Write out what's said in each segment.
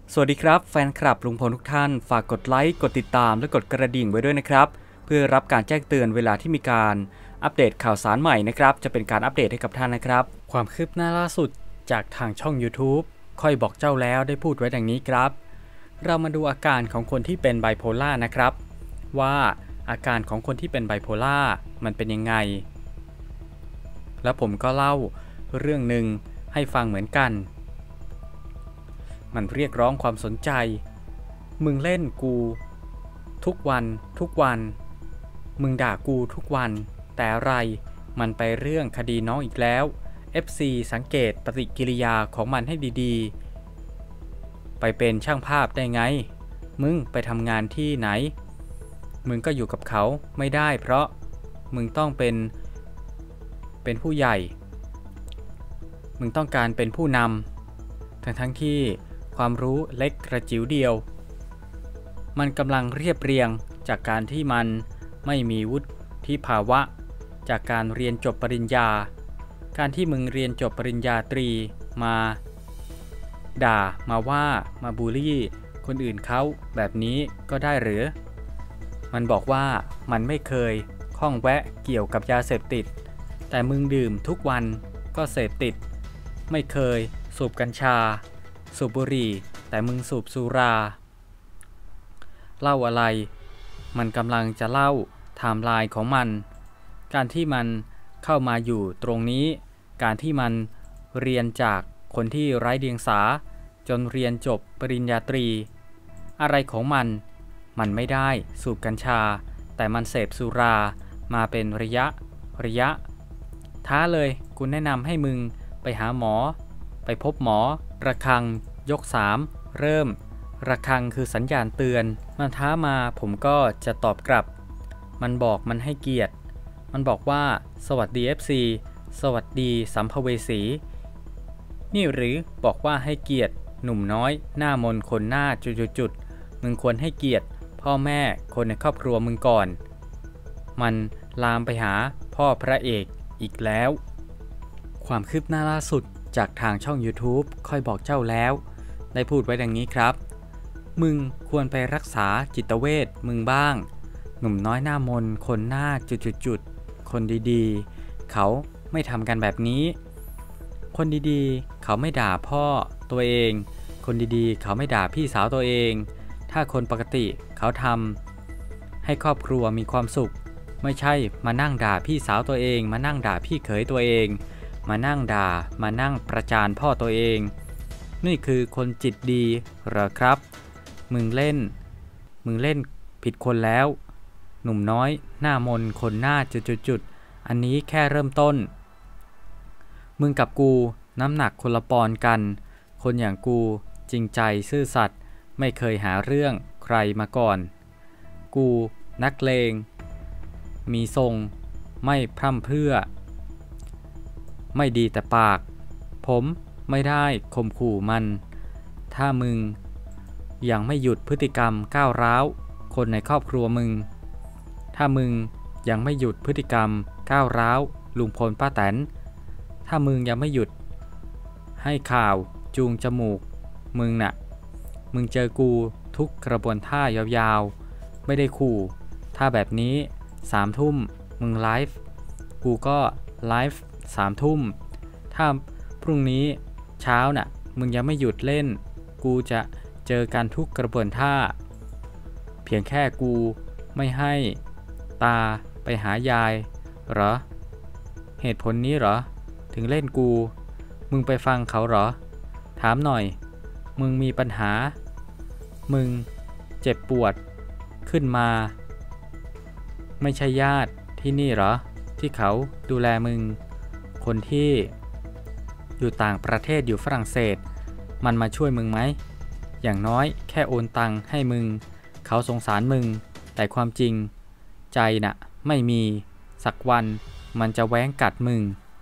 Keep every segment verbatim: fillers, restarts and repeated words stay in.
สวัสดีครับแฟนคลับลุงพลทุกท่านฝากกดไลค์กดติดตามและกดกระดิ่งไว้ด้วยนะครับเพื่อรับการแจ้งเตือนเวลาที่มีการอัปเดตข่าวสารใหม่นะครับจะเป็นการอัปเดตให้กับท่านนะครับความคืบหน้าล่าสุดจากทางช่อง YouTube ค่อยบอกเจ้าแล้วได้พูดไว้ดังนี้ครับเรามาดูอาการของคนที่เป็นไบโพล่านะครับว่าอาการของคนที่เป็นไบโพล่ามันเป็นยังไงแล้วผมก็เล่าเรื่องหนึ่งให้ฟังเหมือนกันมันเรียกร้องความสนใจมึงเล่นกูทุกวันทุกวันมึงด่ากูทุกวันแต่อะไรมันไปเรื่องคดีน้องอีกแล้ว เอฟ ซี สังเกตปฏิกิริยาของมันให้ดีๆไปเป็นช่างภาพได้ไงมึงไปทำงานที่ไหนมึงก็อยู่กับเขาไม่ได้เพราะมึงต้องเป็นเป็นผู้ใหญ่มึงต้องการเป็นผู้นำทั้งทั้งที่ความรู้เล็กกระจิ๋วเดียวมันกำลังเรียบเรียงจากการที่มันไม่มีวุฒิภาวะจากการเรียนจบปริญญาการที่มึงเรียนจบปริญญาตรีมาด่ามาว่ามาบูลลี่คนอื่นเขาแบบนี้ก็ได้หรือมันบอกว่ามันไม่เคยข้องแวะเกี่ยวกับยาเสพติดแต่มึงดื่มทุกวันก็เสพติดไม่เคยสูบกัญชาสูบบุหรี่แต่มึงสูบสุราเล่าอะไรมันกำลังจะเล่าไทม์ไลน์ของมันการที่มันเข้ามาอยู่ตรงนี้การที่มันเรียนจากคนที่ไร้เดียงสาจนเรียนจบปริญญาตรีอะไรของมันมันไม่ได้สูบกัญชาแต่มันเสพสุรามาเป็นระยะระยะท้าเลยกูแนะนำให้มึงไปหาหมอไปพบหมอระฆังยกสามเริ่มระฆังคือสัญญาณเตือนมันท้ามาผมก็จะตอบกลับมันบอกมันให้เกียรติมันบอกว่าสวัสดี เอฟ ซี สวัสดีสัมภเวสีนี่หรือบอกว่าให้เกียรติหนุ่มน้อยหน้ามนคนหน้าจุดๆมึงควรให้เกียรติพ่อแม่คนในครอบครัวมึงก่อนมันลามไปหาพ่อพระเอกอีกแล้วความคืบหน้าล่าสุดจากทางช่อง YouTube ค่อยบอกเจ้าแล้วได้พูดไว้ดังนี้ครับมึงควรไปรักษาจิตเวชมึงบ้างหนุ่มน้อยหน้ามนคนหน้าจุดๆคนดีๆเขาไม่ทำกันแบบนี้คนดีๆเขาไม่ด่าพ่อตัวเองคนดีๆเขาไม่ด่าพี่สาวตัวเองถ้าคนปกติเขาทำให้ครอบครัวมีความสุขไม่ใช่มานั่งด่าพี่สาวตัวเองมานั่งด่าพี่เขยตัวเองมานั่งด่ามานั่งประจานพ่อตัวเองนี่คือคนจิตดีเหรอครับมึงเล่นมึงเล่นผิดคนแล้วหนุ่มน้อยหน้ามนคนหน้าจุดๆอันนี้แค่เริ่มต้นมึงกับกูน้ำหนักคนละปอนด์กันคนอย่างกูจริงใจซื่อสัตย์ไม่เคยหาเรื่องใครมาก่อนกูนักเลงมีทรงไม่พร่ำเพรื่อไม่ดีแต่ปากผมไม่ได้ข่มขู่มันถ้ามึงยังไม่หยุดพฤติกรรมก้าวร้าวคนในครอบครัวมึงถ้ามึงยังไม่หยุดพฤติกรรมก้าวร้าวลุงพลป้าแตนถ้ามึงยังไม่หยุดให้ข่าวจูงจมูกมึงน่ะมึงเจอกูทุกกระบวนท่ายาวๆไม่ได้ขู่ถ้าแบบนี้สามทุ่มมึงไลฟ์กูก็ไลฟ์สามทุ่มถ้าพรุ่งนี้เช้าน่ะมึงยังไม่หยุดเล่นกูจะเจอกันทุกกระบวนท่าเพียงแค่กูไม่ให้ตาไปหายายเหรอเหตุผลนี้เหรอถึงเล่นกูมึงไปฟังเขาเหรอถามหน่อยมึงมีปัญหามึงเจ็บปวดขึ้นมาไม่ใช่ญาติที่นี่เหรอที่เขาดูแลมึงคนที่อยู่ต่างประเทศอยู่ฝรั่งเศสมันมาช่วยมึงไหมอย่างน้อยแค่โอนตังค์ให้มึงเขาสงสารมึงแต่ความจริงใจน่ะไม่มีสักวันมันจะแว้งกัดมึง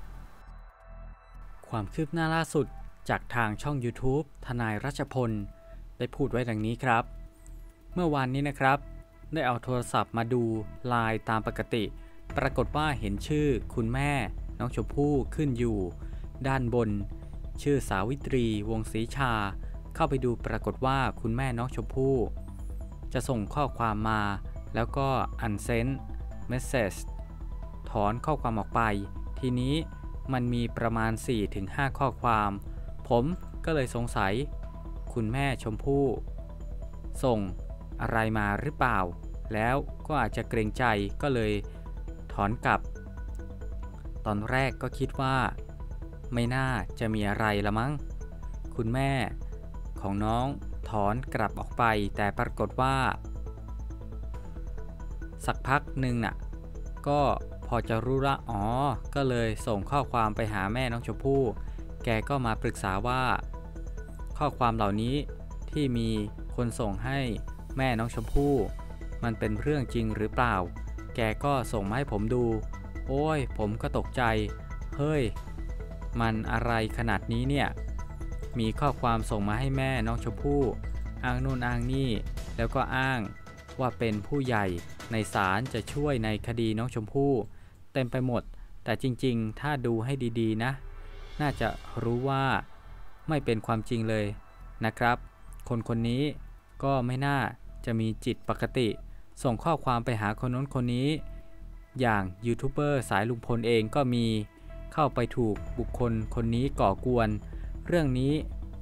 ความคืบหน้าล่าสุดจากทางช่อง YouTube ทนายรัชพลได้พูดไว้ดังนี้ครับเมื่อวานนี้นะครับได้เอาโทรศัพท์มาดูไลน์ตามปกติปรากฏว่าเห็นชื่อคุณแม่น้องชมพู่ขึ้นอยู่ด้านบนชื่อสาวิตรีวงศรีชาเข้าไปดูปรากฏว่าคุณแม่น้องชมพู่จะส่งข้อความมาแล้วก็ unsend message ถอนข้อความออกไปทีนี้มันมีประมาณ สี่ถึงห้า ข้อความผมก็เลยสงสัยคุณแม่ชมพู่ส่งอะไรมาหรือเปล่าแล้วก็อาจจะเกรงใจก็เลยถอนกลับตอนแรกก็คิดว่าไม่น่าจะมีอะไรละมั้งคุณแม่ของน้องถอนกลับออกไปแต่ปรากฏว่าสักพักหนึ่งน่ะก็พอจะรู้ละอ๋อก็เลยส่งข้อความไปหาแม่น้องชมพู่แกก็มาปรึกษาว่าข้อความเหล่านี้ที่มีคนส่งให้แม่น้องชมพู่มันเป็นเรื่องจริงหรือเปล่าแกก็ส่งมาให้ผมดูโอ้ยผมก็ตกใจเฮ้ยมันอะไรขนาดนี้เนี่ยมีข้อความส่งมาให้แม่น้องชมพู่อ้างนู่นอ้างนี่แล้วก็อ้างว่าเป็นผู้ใหญ่ในศาลจะช่วยในคดีน้องชมพู่เต็มไปหมดแต่จริงๆถ้าดูให้ดีๆนะน่าจะรู้ว่าไม่เป็นความจริงเลยนะครับคนคนนี้ก็ไม่น่าจะมีจิตปกติส่งข้อความไปหาคนโน้นคนนี้อย่างยูทูบเบอร์สายลุงพลเองก็มีเข้าไปถูกบุคคลคนนี้ก่อกวนเรื่องนี้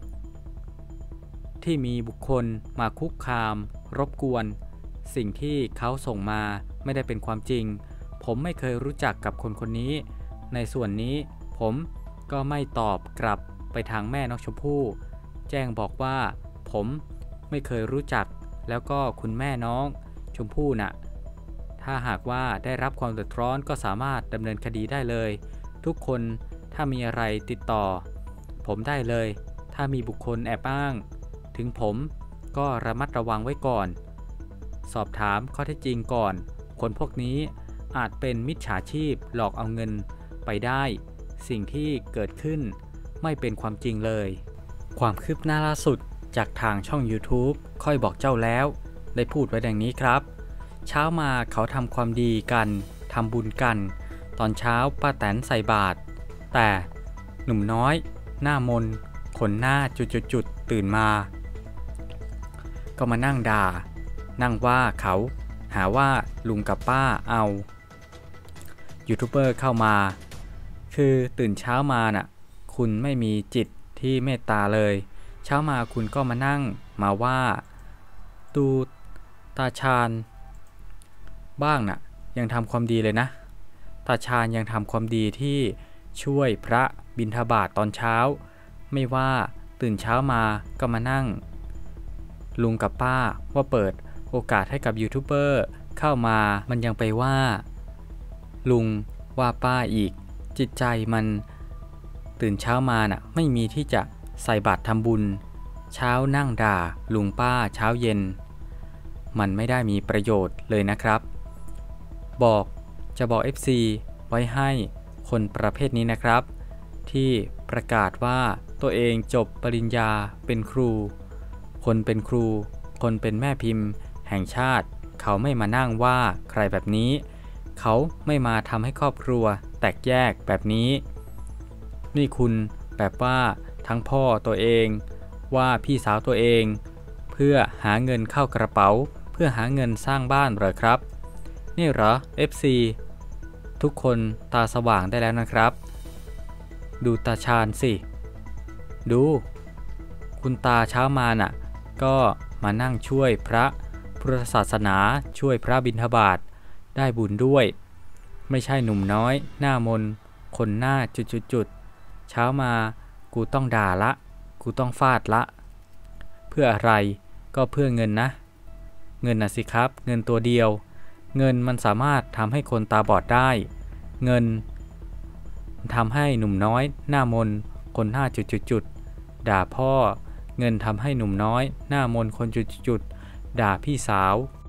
ที่มีบุคคลมาคุกคามรบกวนสิ่งที่เขาส่งมาไม่ได้เป็นความจริงผมไม่เคยรู้จักกับคนคนนี้ในส่วนนี้ผมก็ไม่ตอบกลับไปทางแม่น้องชมพู่แจ้งบอกว่าผมไม่เคยรู้จักแล้วก็คุณแม่น้องชมพู่น่ะถ้าหากว่าได้รับความเดือดร้อนก็สามารถดำเนินคดีได้เลยทุกคนถ้ามีอะไรติดต่อผมได้เลยถ้ามีบุคคลแอบอ้างถึงผมก็ระมัดระวังไว้ก่อนสอบถามข้อเท็จจริงก่อนคนพวกนี้อาจเป็นมิจฉาชีพหลอกเอาเงินไปได้สิ่งที่เกิดขึ้นไม่เป็นความจริงเลยความคืบหน้าล่าสุดจากทางช่อง YouTube ค่อยบอกเจ้าแล้วได้พูดไว้ดังนี้ครับเช้ามาเขาทำความดีกันทำบุญกันตอนเช้าป้าแตนใส่บาตรแต่หนุ่มน้อยหน้ามนขนหน้าจุดๆๆตื่นมาก็มานั่งด่านั่งว่าเขาหาว่าลุงกับป้าเอายูทูบเบอร์เข้ามาคือตื่นเช้ามาน่ะคุณไม่มีจิตที่เมตตาเลยเช้ามาคุณก็มานั่งมาว่าดูตาชาญบ้างน่ะยังทำความดีเลยนะตาชาญยังทำความดีที่ช่วยพระบิณฑบาตตอนเช้าไม่ว่าตื่นเช้ามาก็มานั่งลุงกับป้าว่าเปิดโอกาสให้กับยูทูบเบอร์เข้ามามันยังไปว่าลุงว่าป้าอีกจิตใจมันตื่นเช้ามาน่ะไม่มีที่จะใส่บาตรทำบุญเช้านั่งด่าลุงป้าเช้าเย็นมันไม่ได้มีประโยชน์เลยนะครับบอกจะบอก เอฟ ซี ไว้ให้คนประเภทนี้นะครับที่ประกาศว่าตัวเองจบปริญญาเป็นครูคนเป็นครูคนเป็นแม่พิมพ์แห่งชาติเขาไม่มานั่งว่าใครแบบนี้เขาไม่มาทำให้ครอบครัวแตกแยกแบบนี้นี่คุณแบบว่าทั้งพ่อตัวเองว่าพี่สาวตัวเองเพื่อหาเงินเข้ากระเป๋าเพื่อหาเงินสร้างบ้านเหรอครับนี่เหรอ เอฟ ซี ทุกคนตาสว่างได้แล้วนะครับดูตาชาญสิดูคุณตาเช้ามาน่ะก็มานั่งช่วยพระพุทธศาสนาช่วยพระบิณฑบาตได้บุญด้วยไม่ใช่หนุ่มน้อยหน้ามนคนหน้าจุดๆเช้ามากูต้องด่าละกูต้องฟาดละเพื่ออะไรก็เพื่อเงินนะเงินน่ะสิครับเงินตัวเดียวเงินมันสามารถทำให้คนตาบอดได้เงินทำให้หนุ่มน้อยหน้ามนคนหน้าจุดๆด่าพ่อเงินทำให้หนุ่มน้อยหน้ามนคนจุดๆด่าพี่สาว